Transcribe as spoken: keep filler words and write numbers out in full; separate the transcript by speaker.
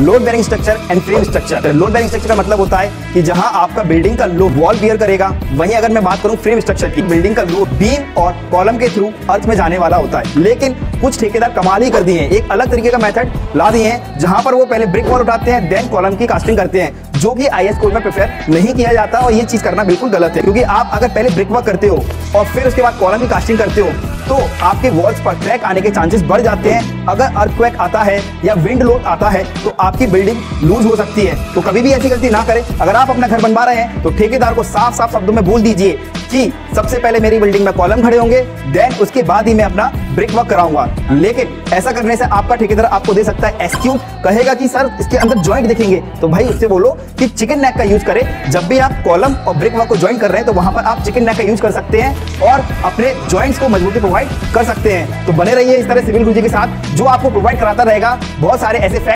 Speaker 1: Load bearing structure and frame structure. Load bearing structure का मतलब होता है कि जहां आपका बिल्डिंग का लोड वॉल बियर करेगा, वहीं अगर मैं बात करूं फ्रेम स्ट्रक्चर की, बिल्डिंग का लोड बीम और कॉलम के थ्रू अर्थ में जाने वाला होता है। लेकिन कुछ ठेकेदार कमाल ही कर दिए हैं, एक अलग तरीके का मेथड ला दिए हैं जहां पर वो पहले ब्रिक वॉल उठाते हैं देन कॉलम की कास्टिंग करते हैं, जो कि आईएस कोड में प्रेफर नहीं किया जाता और ये चीज करना बिल्कुल गलत है। क्योंकि आप अगर पहले ब्रिक वर्क करते हो और फिर उसके बाद कॉलम की कास्टिंग करते हो तो आपके वॉल्स पर क्रैक आने के चांसेस बढ़ जाते हैं। अगर अर्थक्वेक आता है या विंड लोड आता है तो आपकी बिल्डिंग लूज हो सकती है। तो कभी भी ऐसी गलती ना करें। अगर आप अपना घर बनवा रहे हैं तो ठेकेदार को साफ साफ शब्दों में बोल दीजिए कि सबसे पहले मेरी बिल्डिंग में कॉलम खड़े होंगे, देन उसके बाद ही मैं अपना ब्रिक वर्क कराऊंगा। लेकिन ऐसा करने से आपका ठेकेदार आपको दे सकता है एक्सक्यूज, कहेगा कि सर इसके अंदर जॉइंट दिखेंगे। तो भाई उससे बोलो कि चिकन नेक का यूज करें। जब भी आप कॉलम और ब्रिक वर्क को ज्वाइन कर रहे हैं तो वहां पर आप चिकन नेक का यूज कर सकते हैं और अपने जॉइंट्स को मजबूती प्रोवाइड कर सकते हैं। तो बने रहिए इस तरह सिविल गुरुजी के साथ, जो आपको प्रोवाइड कराता रहेगा बहुत सारे ऐसे